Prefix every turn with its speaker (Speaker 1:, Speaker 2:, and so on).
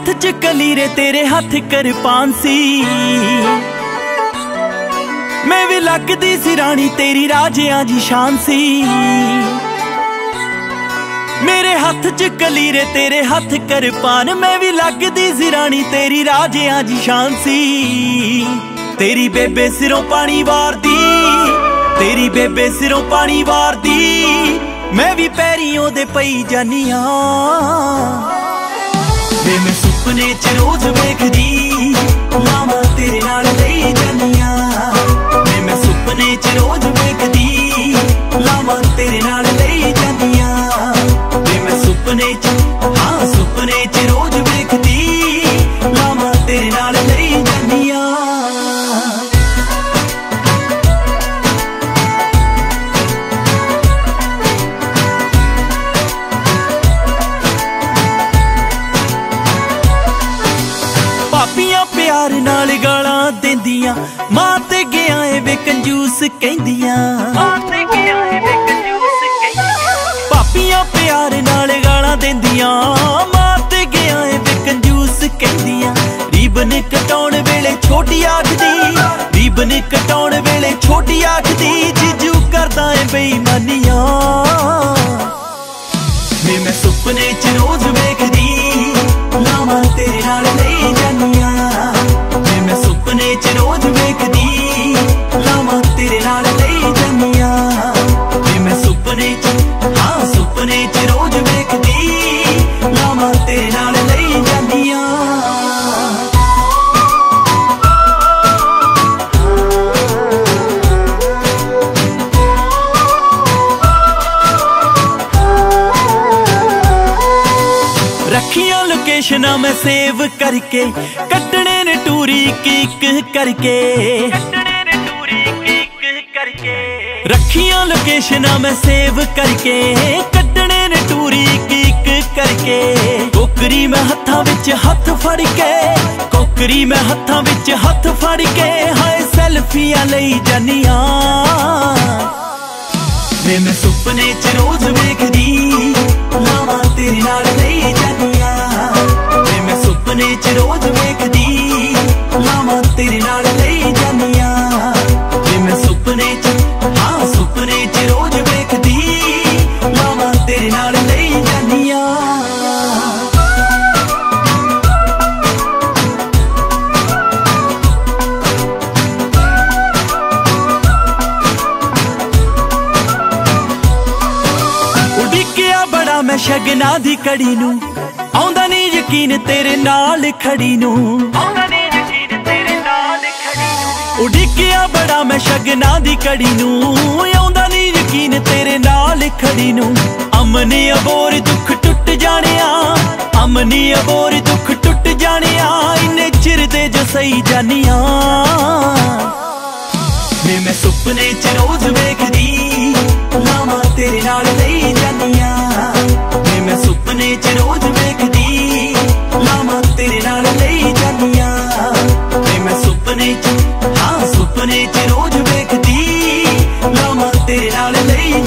Speaker 1: हथ च कलीरे तेरे हथ किरपान सी, मैं भी लगदी सी रानी तेरी राजियां जी शान सी। मेरे हथ च कलीरे तेरे हथ किरपान, मैं भी लगदी सी रानी तेरी राजियां जी शान सी। तेरी बेबे सिरों पानी वारदी, तेरी बेबे सिरों पानी वारदी, मैं भी पैरियों दे पई जानिया। वे मैं सुपने च रोज वेखदी, लावां तेरे नाल लई जानिया। वे मैं सुपने च रोज वेखदी, लावां तेरे नाल लई जानिया। वे मैं सुपने च, हाँ सुपने च रोज वेखदी, लावां तेरे नाल लई जानिया। पापियां प्यार नाल गालां देंदियां, मां ते गया ए वे कंजूस कहंदियां। पापियां प्यार नाल गालां देंदियां, मां ते गया ए वे कंजूस कहंदियां। रीबन कटाउण वेले छोटी आखदी, रीबन कटाउण वेले छोटी आखदी, जीजू करदा ए बेईमानियां। वे मैं सुपने च रोज वेखदी, लावां तेरे नाल लई जानिया। वे मैं सुपने च रोज वेखदी, लावां तेरे नाल लई जानिया। वे मैं सुपने च, हाँ सुपने च रोज वेखदी, लावां तेरे नाल लई जानिया। रखियां लोकेशना मैं सेव करके, कट्टने ने टूरी एक करके। रखियां लोकेशना मैं सेव करके, कट्टने ने टूरी एक करके। कोकरी मैं हत्थां विच हथ फड़ के, कोकरी मैं हत्थां विच हथ फड़ के, हाय सैल्फियां लई जानिया। वे मैं सुपने च रोज वेखदी, लावां तेरे नाल लई जानिया। वे मैं सुपने च रोज वेखदी, लावां तेरे नाल लई जानिया। वे मैं सुपने च, हाँ सुपने च रोज वेखदी, लावां तेरे नाल लई जानिया। मैं शगना दी कड़ी नू, आउंदा नहीं यकीन तेरे नाल खड़ी नू। उड़िकिया बड़ा मैं शगना दी कड़ी नू, आउंदा नहीं यकीन तेरे नाल खड़ी नू। अमनी अबोर दुख टुट जाने आ, अमनी अबोर दुख टुट जाने आ, इन्ने चिर दे जो सही जानिया। वे मैं सुपने च रोज वेखदी, लावां तेरे नाल लई जानिया। वे मैं सुपने च रोज वेखदी, लावां तेरे नाल लई जानिया। वे मैं सुपने च, हाँ सुपने च रोज वेखदी, लावां तेरे नाल लई